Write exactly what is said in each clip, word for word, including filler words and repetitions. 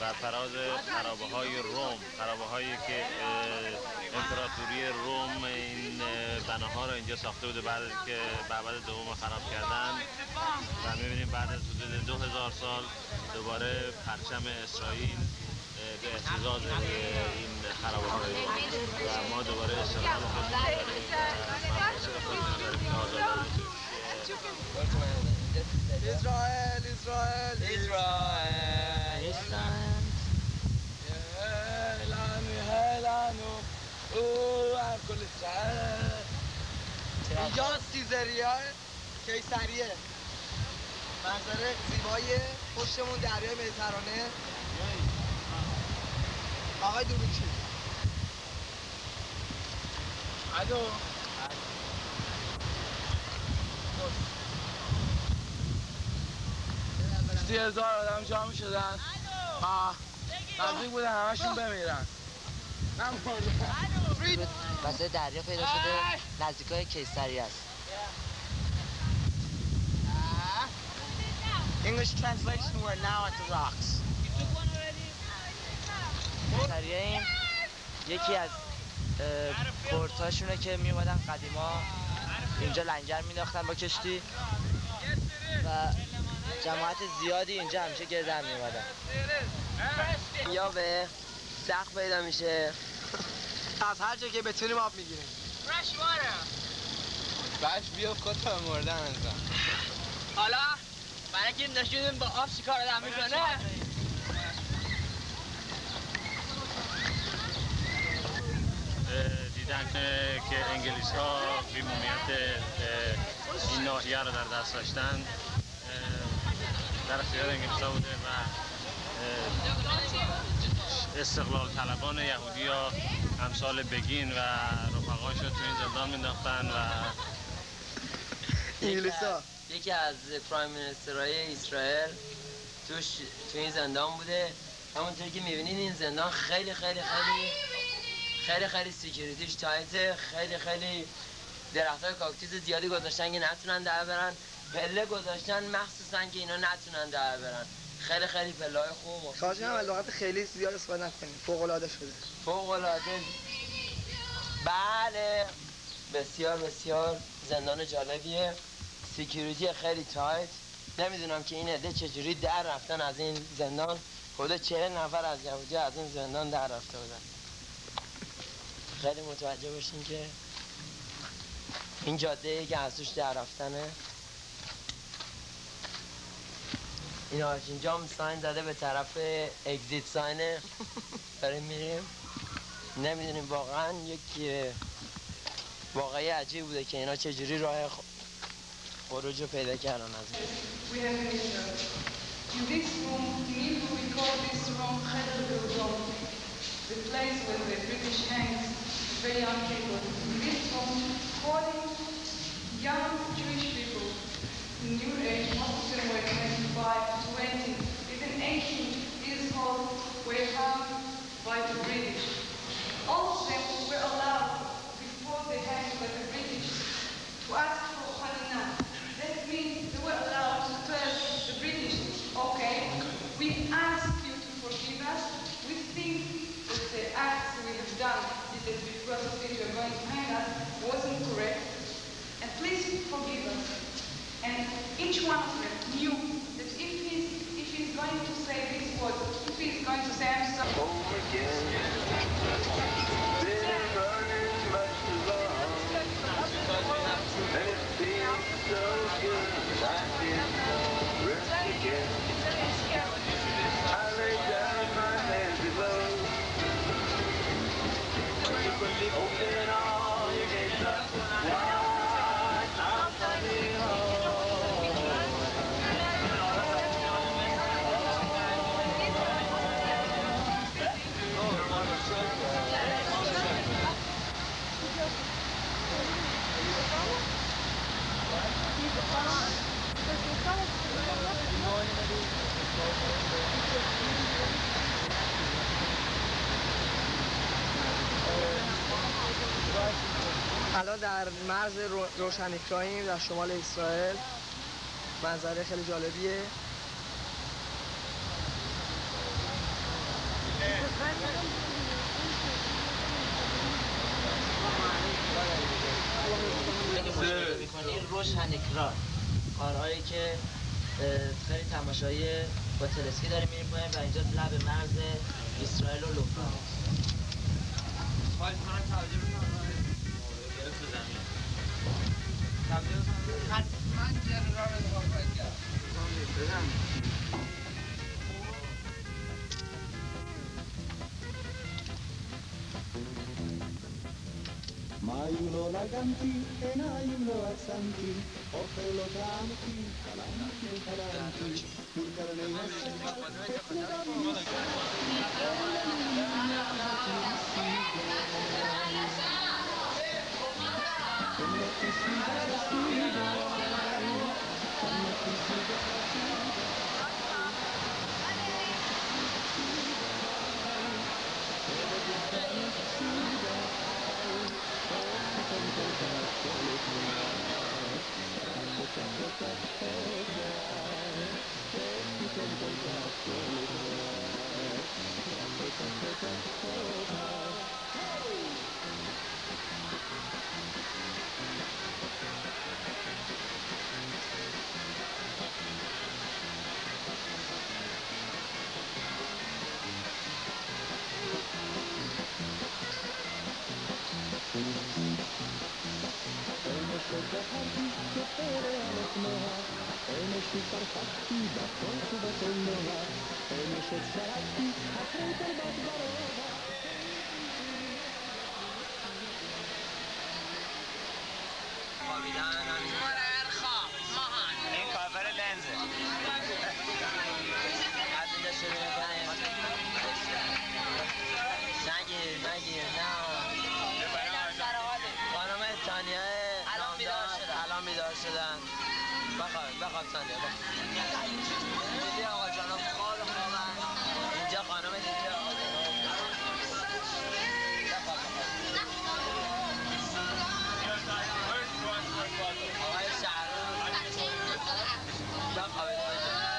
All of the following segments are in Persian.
بر فراز خرابه های روم، خرابه هایی که امپراتوری روم این بناها رو اینجا ساخته بوده بعد که معبد دوم خراب کردن و می‌بینیم بعد از حدود دو هزار سال دوباره پرچم اسرائیل به اهتزاز این خرابه های روم و ما دوباره استقلال خودمون داریم و مفاصل خودمون داریم که آزادانه توش Israel, Israel, Israel, Israel. هلانو هلانو او هر کل اسرائیل. اینجا سیزریه کیسریه منظر زیبای پشتمون دریای مدیترانه. آقای دروچی الو سی هزار آدم جمع شدن. آه نزدیک بودن همشون بمیرن. واسه دریا پیدا شده نزدیکای کیسری است. English translation, we're now at the rocks. کیسریه این یکی از پورتاشونه که می اومدن قدیما اینجا لنگر مینداختن با کشتی و جماعت زیادی اینجا همیشه گردن می اومدن. یا به سخت پیدا میشه از هر جا که بتونیم آب میگیریم. بش بیا خود تا مردن انسان. حالا برای که نشونیم با آب شکار آدم میکنه. دیدن که انگلیس ها قیمومیت این ناحیه رو در دست داشتن در اختیار انگلیس ها بوده و استقلال طلبان یهودی ها امثال بگین و رفقاشو تو این زندان مینداختن و انگلیس ها یکی از پرایم منیسترهای اسرائیل توش تو این زندان بوده. همونطور که میبینید این زندان خیلی خیلی خیلی خیلی خیلی سیکیوریتیش تایته. خیلی خیلی درختای کاکتوس زیادی گذاشتن که نتونن در برن. پله گذاشتن مخصوصا که اینا نتونن در برن. خیلی خیلی پله‌های خوب. خواهش می‌کنم از لغت خیلی زیاد استفاده نکنید. فوق‌العاده شده. فوق‌العاده. بله. بسیار بسیار زندان جالبیه. سیکیوریتی خیلی تایت. نمیدونم که این عده چجوری در رفتن از این زندان. حدود چهل نفر از یهودی از این زندان در رفته بودن. خیلی متوجه باشین که این جاده‌ای که از توش در رفتنه. این اینجا هم ساین زده به طرف اگزیت ساینه داریم میریم. نمیدونیم واقعا یک واقعی عجیب بوده که اینا چجوری راه خروج رو پیدا کردن از In this room, in Hebrew we call this room Cheder Be'udom, the place where the British hangs very young people. In this room, forty young Jewish people in new age, most of them were twenty-five, twenty, even eighteen years old, were harmed by the British. All of them were allowed, before they hanged by the British, to ask for Hanina. That means they were allowed to tell the British, okay, we ask you to forgive us. We think that the acts we have done, that because of it you are going to hang us, wasn't correct. And please forgive us. And each one of them knew that if he's, if he's going to say these words, if he's going to say, I'm sorry. Home again. Been running much too long. And it feels so good. I can rest again. I lay down my head below. Open all your gates up wide. I'm coming home. الان در مرز روشنفکراییم در شمال اسرائیل. منظره خیلی جالبیه. میکنی روشنکران کارهایی که خیلی تماشایی با تلسکی داریم میریم کنیم و اینجا لب مرز اسرائیل و لبنان خواهی کنم توجه بکنم گرفت به زمین توجه بکنم حتما جنرال رو باید کرد بزن מים לא נגנתי, עיניים לא עצמתי, אוכל לא טעמתי, חלמתי חלמתי, מול קרני הסבל, וצנועה این کافر لنزه از اینجا شروع میکنیم نگیر نگیر نه خانم تانیه الان بیدار شدن بخواب بخواب تانیه دیدی آقا جانم خواب خوابن اینجا خانم دیگه آقا آقای شهرون بخوابید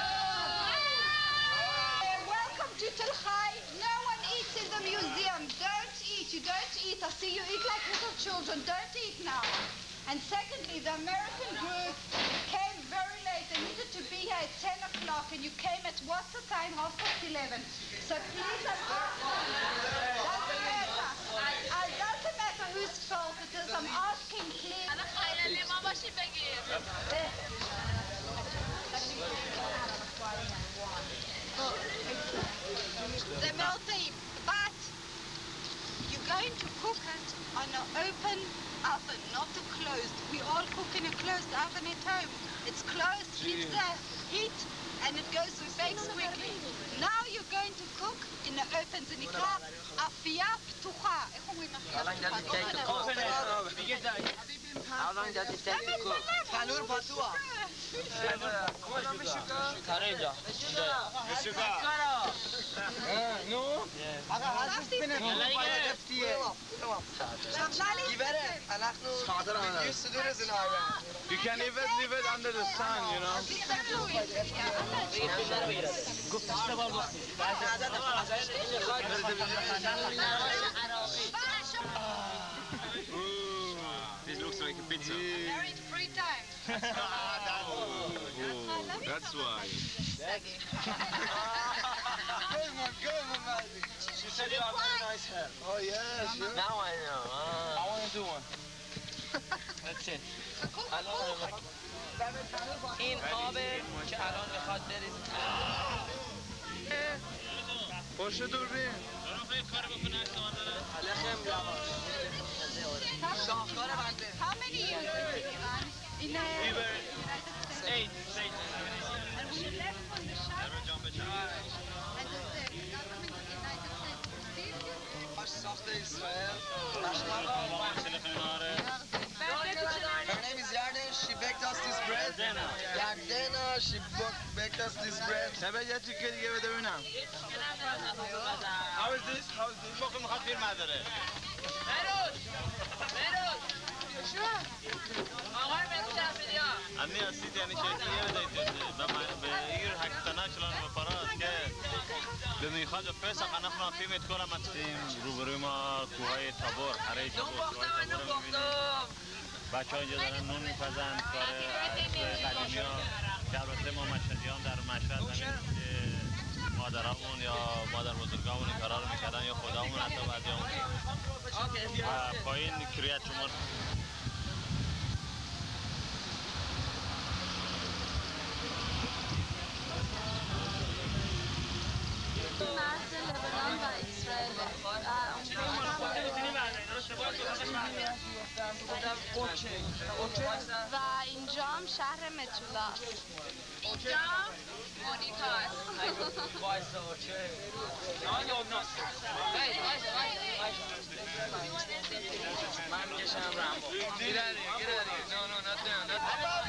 Welcome to Tel Chai. No one eats in the museum. Don't eat. You don't eat. I see you eat like little children. Don't eat now. And secondly, the American group came very late. They needed to be here at ten o'clock, and you came at what's the time? Half past eleven. So please, I'm doesn't matter. It doesn't matter whose fault it is. I'm asking, please. The melting, but you're going to cook it on an open oven, not a closed. We all cook in a closed oven at home. It's closed, keeps the heat, and it goes to bakes quickly. Now you're going to cook in the open. זה נקרא אפייה פתוחה. איך אומרים אפייה פתוחה? How long does it take to cook? تنور پتوها کاره اینجا نو آقا حضرت بینه گفتیه گیبره الاخنو used to do this in Iran. You can even leave it under the sun, you know. This looks like a pizza. Married three times. That's why. Good one, good one, Mazi. She said you have very nice hair. Oh yes, sure. Now I know. I want to do one. That's it. این آبه که الان میخواد بریز پشت دوربین. لخم لواش شاهکار بنده. How many years in Iran? In a... We were eight, eight. And when you left from the Shah, and the government of the United States received you? باش ساخت اسرائیل. Her name is Yarden. She baked us this bread. Yardena. She baked us this bread. شبه یه تیکه دیگه بده ببینم. How is this? How is this? بخون میخواد فیلم نداره. بروز بروز Anni asli yani şekliye de به ایر حقیقتا چلان مفارات که به میخواد پیسا قناخنا فیلمت کنم این روبروی ما کوههای تابور حره تابور کوههای تابور رو میبینیم بچه ها اینجا دارن نون میپزن کار از قدیمی ها که البته ما مشهدیان در مشهد همین که مادرامون یا مادر بزرگامون این کارا رو میکردن یا خدامون حتی بعضی همون و پایین کریت شما مرز لبنان و اسرائیل و اینجا هم شهر متولا اینجا مونیکاست من میکشم رمبو Get out of here, get out of here. No, no, not down, not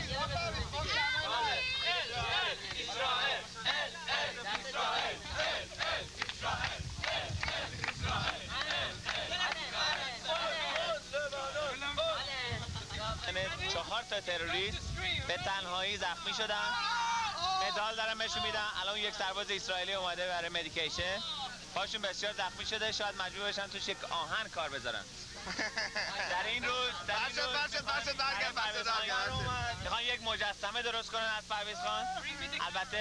چهار تا تروریست به تنهایی زخمی شدن مدال دارن بهشون میدن الان یک سرباز اسرائیلی اومده برای مدیکیشن پاشون بسیار زخمی شده شاید مجبور بشن توش یک آهن کار بذارن در این روز در این روز بسه بسه درگرد بسه درگرد میخوان یک مجسمه درست کنن از پرویز خان البته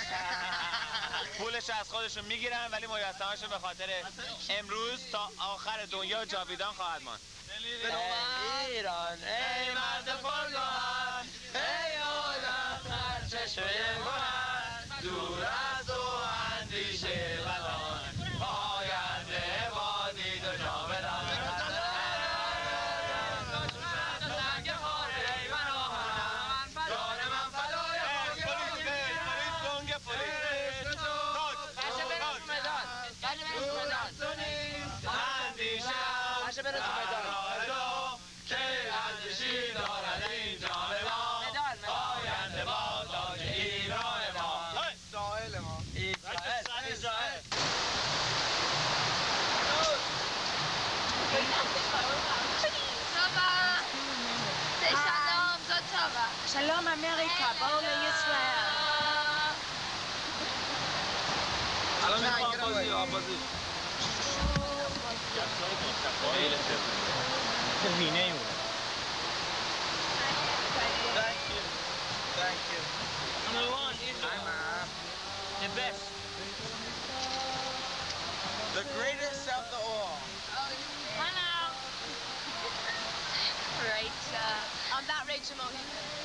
پولش از خودشون میگیرن ولی مجسمه‌شو به خاطر امروز تا آخر دنیا جاویدان خواهد ماند ایران ای مرد پرگوهر ای آدم در چشمه گوهر دور از تو اندیشه بدان پاینده با دید و جاودان سنگ خاره ای من آهنم جان من فدای پلیس پلیس گنگ پلیس باشه برس مداد باشه برس مداد اندیشه باشه برس مداد שלום אמריקה, בואו לישראל. الان میخوام آبازی آبازی وینه ایمونه Thank you. Thank you. Number one is the best. The greatest of the all. Hello. Right, uh, I'm not Rachel Mohan.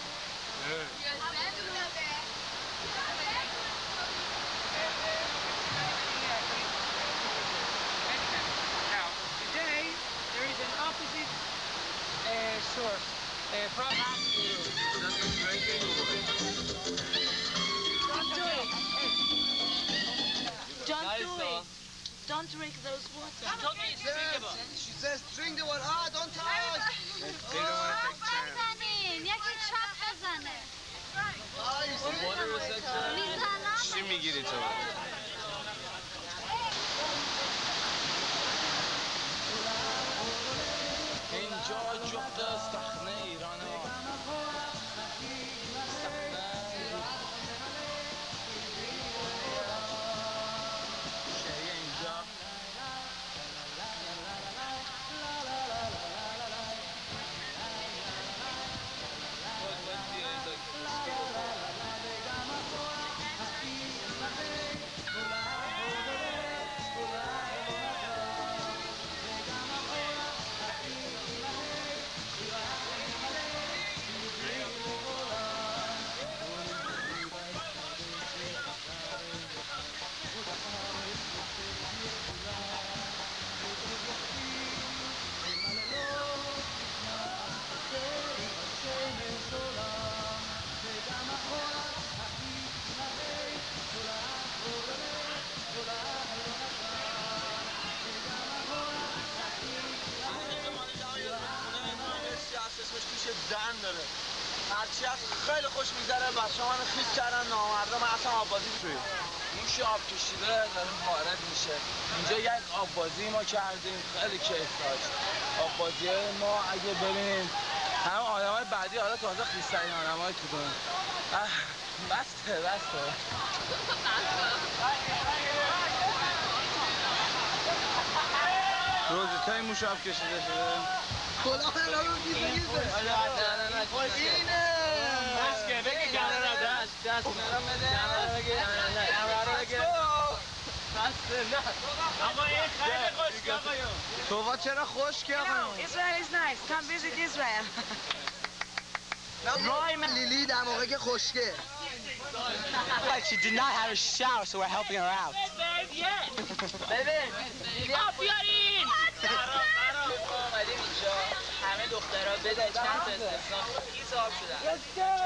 Now, today there is an opposite uh, source. Uh, from That's a drinking Don't do it. Don't Nice, do huh? it. Don't drink those water. She says drink the water. Ah, don't touch. They don't want to take a chance. بزنین یکی چپ بزنه Ah, you see? Water is like میزنم چی میگیری تو؟ اینجا جفت استخنه ایرانه شهریه اینجا زن داره هرچی از خیلی خوش میگذره بچه من خیز کردن نامرده من اصلا آبازی شوید موش آب کشیده داره وارد میشه. اینجا یک آب بازی ما کردیم، خیلی کیف داشت. آب بازی ما اگه ببینیم همه آدمای بعدی حالا تازه خیسترین آدمای تو دنیا. بسته بسته روزتای موش آب کشیده شده. کلاه رو گیزه گیزه. اینه بس که بگی کمرا دست دست نرم بده. کمرا بگی کمرا بگی بس نه آقا این خیلی خوشگل آقایون. تو چرا خشکی آقایون؟ Israel is nice. Come visit Israel. لیلی در موقع که خشکه. But she did not have a shower, so we're helping her out. ببین آب بیارین. اومدیم اینجا همه دخترها بده چند تا استثنا خیز آب شدن.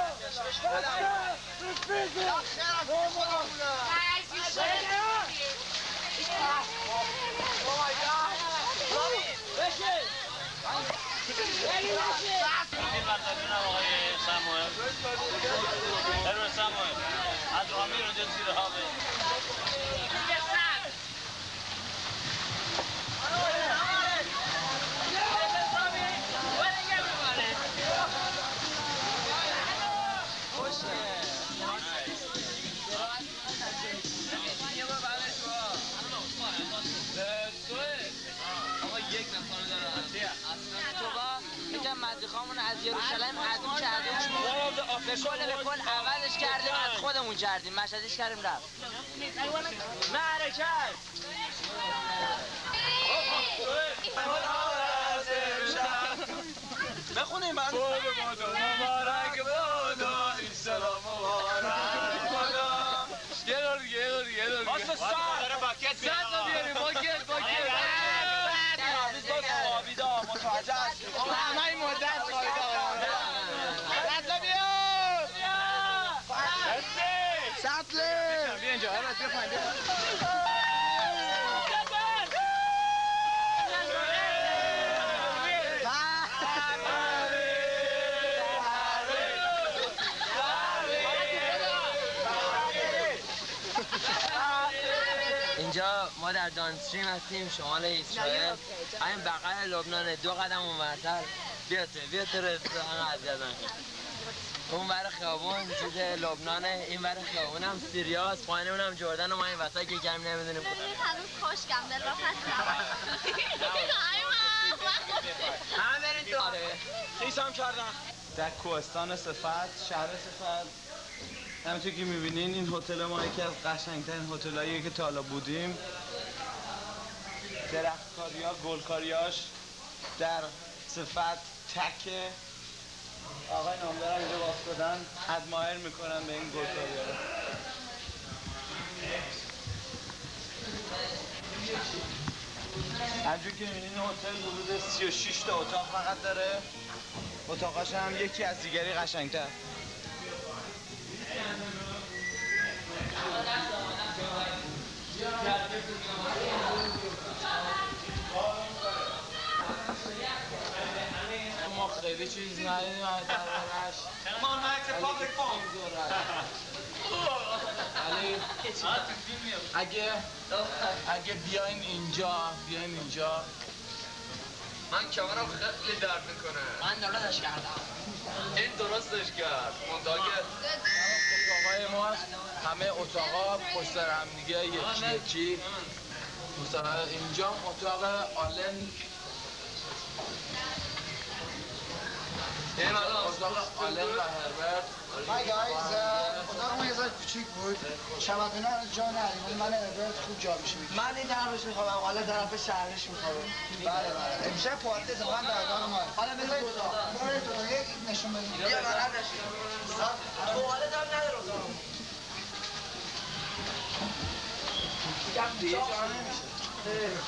از رامی رو دل زیر ها به یکم مدرخامون از یروشلم عدوم کردیم به کل به کل عوضش کردیم از خودمون کردیم مشهدش کردیم رفت معرکت بخونیم من مبارک بادا این سلام مبارک بادا یه دور دیگه یه دور دیگه یه دور دیگه واسه سار داره باکت بیاریم سر بیاریم باکت باکت خوابیدا متوجه هستیم همه این مدت خوابیدا سطله بیار سطله بیا اینجا هرات بیا پایین اینجا ما در دانستریم هستیم شمال اسرائیل این بغل لبنان دو قدم اونورتر بیاته بیاته رفت اذیت نکن اون ور خیابون چیز لبنانه این ور خیابون هم سیریاست پایین اونم جردن و ما این وسط که کمی نمیدونیم هنوز خشکم دل را همه برین تو خیس هم کردن در کوهستان صفت شهر صفت همونطور که میبینین این هتل ما یکی از قشنگترین هتلاییه که تا حالا بودیم درختکاریا گلکاریاش در صفت تکه آقای نامدارم اینجا واسطادن ادمایر میکنن به این گلکاریا رو همجور که میبینین هتل حدود سی و شش تا اتاق فقط داره اتاقاش هم یکی از دیگری قشنگتر ما خیلی چیز ندیدیم از دربارش ولی اگه اگه بیاین اینجا بیاین اینجا من کمرم خیلی درد میکنه من درستش کردم این درستش کرد منتها که اتاقای ما همه اتاقا پشت سر هم دیگه یکی یکی مثلا اینجا اتاق آلن این اتاق آلن و هربرت Hi guys, اتاق ما یه ذره کوچیک بود شبانه از جا نریم ولی من هربرت خوب جا میشه من این طرفش میخوام حالا طرف شهرش میخوام بله بله امشب پارتی اتفاقا در دان ما حالا بذارید اتاق برای تو یک نشون بدیم بیا بغل نشون توالت هم نداره اتاق کم دیگه جا نمیشه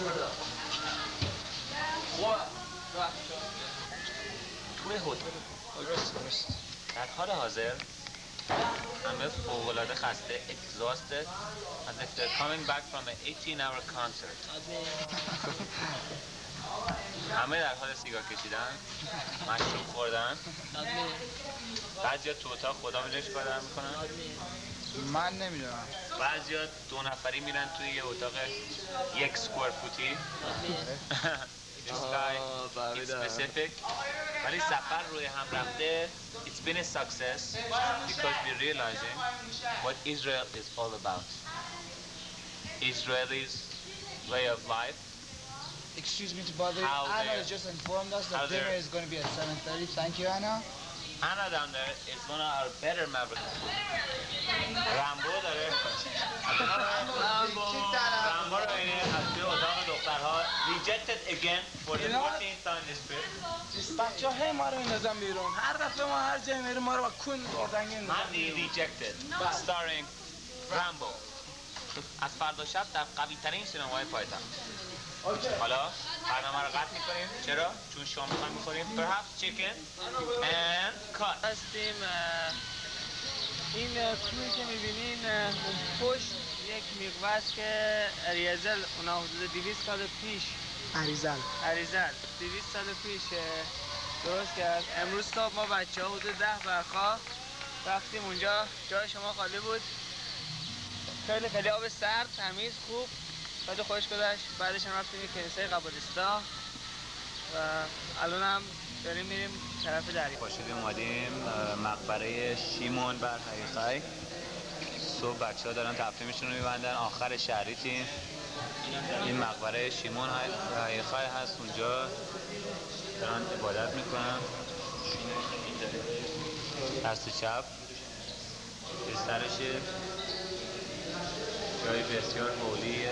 توی هتل در حال حاضر همه فوق‌العاده خسته exhausted as if they're coming back from an eighteen hour concert همه در حال سیگار کشیدن مشروب خوردن بعضیا تو اتاق خدا میدونش کار دارن میکنن من نمیدونم. بعضیا دو نفری میرن توی یه اتاق یک سکوار فوتی. This guy is specific. ولی سفر روی هم رفته. It's been a success because we're realizing what Israel is all about. Israelis' way of life. Excuse me to bother you. Anna has just informed us that dinner is going to be at seven thirty. Thank you, Anna. Anna down there is one of our better members. رامبو داره. رامبو رو اینه از توی اتاق دخترها rejected again for the fourteenth time this trip. بچه ها هی ما رو میندازن بیرون. هر دفعه ما هر جایی میریم ما رو با کون اردنگی مندی rejected. Starring Rambo. از فردا شب در قوی ترین سینمای پایتخت. حالا برنامه رو قطع میکنیم. چرا؟ چون شام میخوایم بخوریم. Perhaps chicken and cut. هستیم این کوهی که میبینین اون پشت یک میقوه است که اریزل اونا حدود دویست سال پیش اریزل اریزل دویست سال پیش درست کرد. امروز صبح ما بچه ها حدود ده برخواه رفتیم اونجا. جای شما خالی بود. خیلی خیلی آب سرد تمیز خوب خیلی خوش گذشت. بعدش هم رفتیم یک کنیسه قبالیستا و الان هم داریم میریم طرف دریا. پاشدیم اومدیم مقبره شیمون بر حقیقی. صبح بچه ها دارن تفریحشون رو میبندن. آخر شهریتیم. این مقبره شیمون حقیقی هست. اونجا دارن عبادت میکنن. دست چپ بسترشه. جای بسیار هولیه.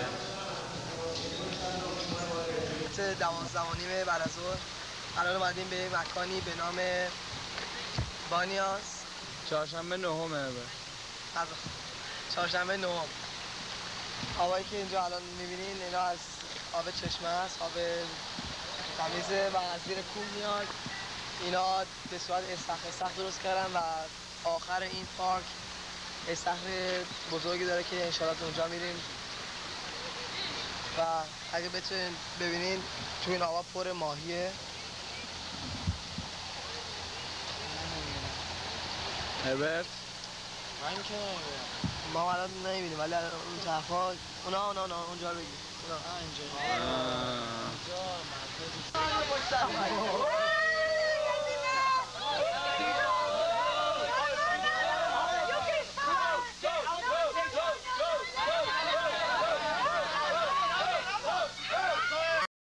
دوازده و نیم بعد از ظهر الان اومدیم به مکانی به نام بانیاس. چهارشنبه نهمه به چهارشنبه نهم. آبایی که اینجا الان میبینین اینا از آب چشمه است. آب تمیزه و از زیر کوه میاد. اینا به صورت استخر استخر درست کردن و آخر این پارک استخر بزرگی داره که انشاءالله اونجا میریم و اگه بتونین ببینین تو این آبا پر ماهیه. هربرت من که ما الان نمیبینیم ولی اون طرفا اونا اونا اونا اونجا رو بگیم. اونا اینجا.